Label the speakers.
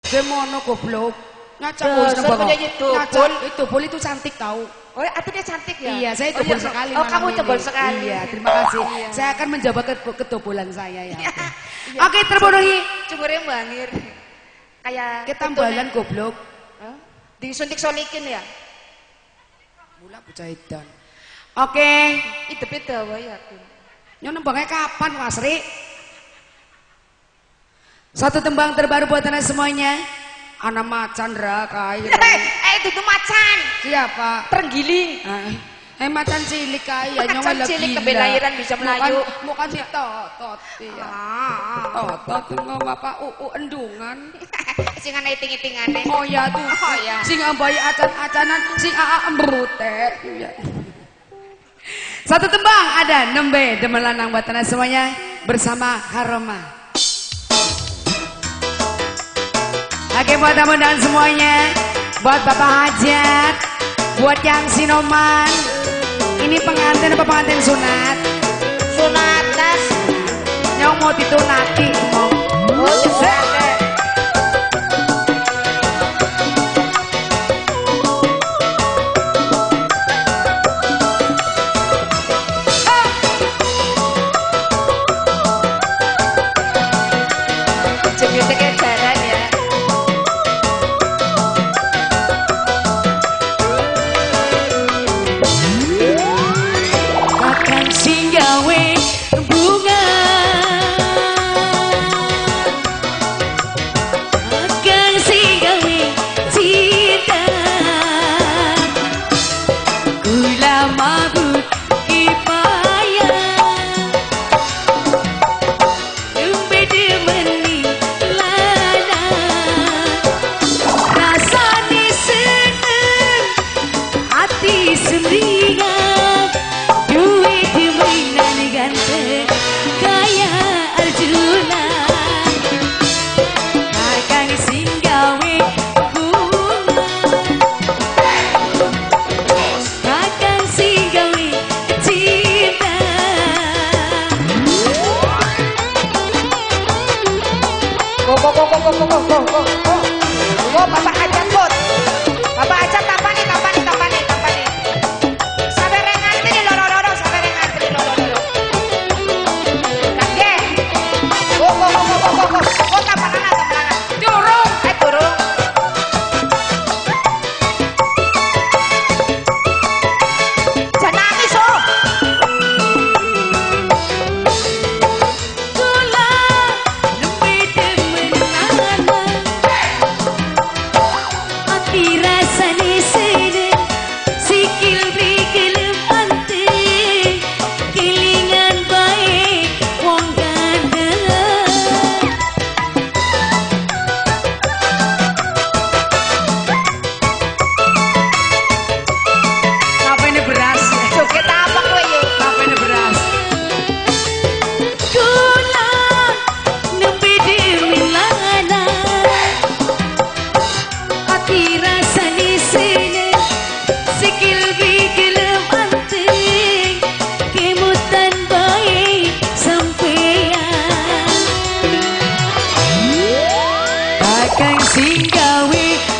Speaker 1: Gemono goblok. Ngacak itu bol itu cantik tahu.
Speaker 2: Oh, artinya cantik ya?
Speaker 1: Iya, saya tebal sekali.
Speaker 2: Oh, kamu tebal sekali.
Speaker 1: Iya, terima kasih. Iya. Saya akan mencoba ketebalan saya ya. Oke, terpenuhi.
Speaker 2: Cumurnya bangir. Kayak
Speaker 1: ketambalan goblok.
Speaker 2: Disuntik solikin ya?
Speaker 1: Mula bocah edan. Oke,
Speaker 2: itu wae aku.
Speaker 1: Nyo nembangnya kapan, Mas Ri? Satu tembang terbaru buat anda semuanya. Ana macan ra kae.
Speaker 2: Itu macan.
Speaker 1: Siapa?
Speaker 2: Terenggiling.
Speaker 1: Macan cilik kae ya nyong
Speaker 2: macan cilik kebelahiran bisa melayu.
Speaker 1: Bukan si totot ya. Totot ngomong apa endungan.
Speaker 2: Sing ana iting-itingane.
Speaker 1: Oh ya tuh.
Speaker 2: Oh ya.
Speaker 1: Sing ambai acan-acanan sing embrutet. Satu tembang ada nembe demen lanang buat anda semuanya bersama Haroma. Oke, buat teman-teman semuanya, buat Bapak Hajat, buat yang Sinoman, ini pengantin apa pengantin sunat?
Speaker 2: Sunatas.
Speaker 1: Yang mau ditunati, mau.
Speaker 2: Bapak Hajat bot. Bapak Hajat apa nih? Sampai rengantri di loro-loro, sampai rengantri loro-loro. Kakek. Go tapanan. Turun. Turun. Jangan nangis oh.
Speaker 1: Singgawi